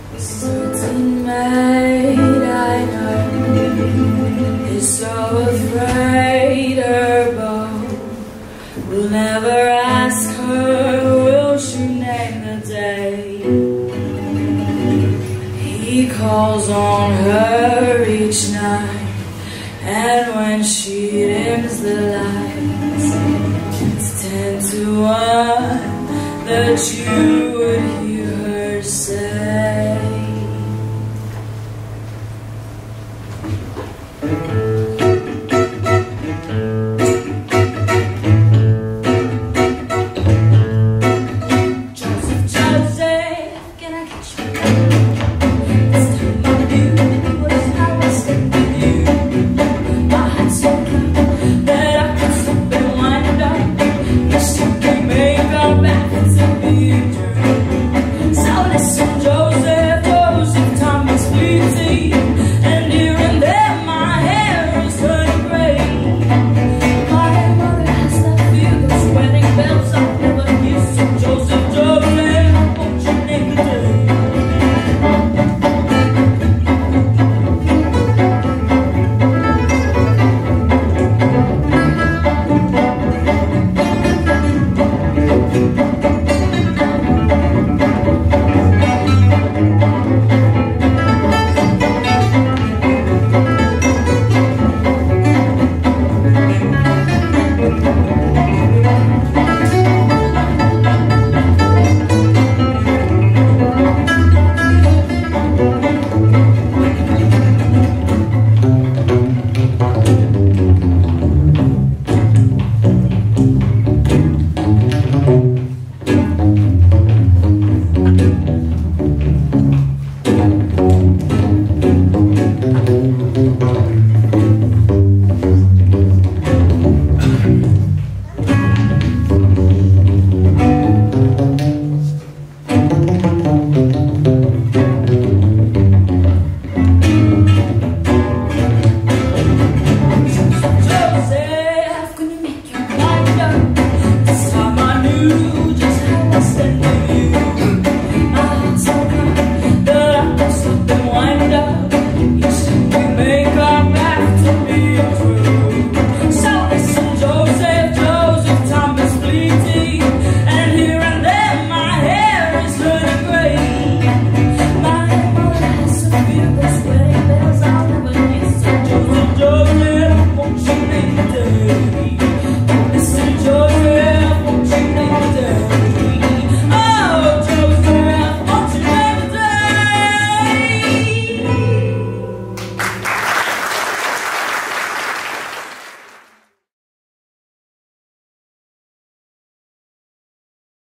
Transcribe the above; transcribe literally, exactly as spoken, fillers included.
A certain maid I know is so afraid her beau will never ask her, will she name the day? He calls on her each night, and when she dims the lights, it's ten to one that you would hear her say,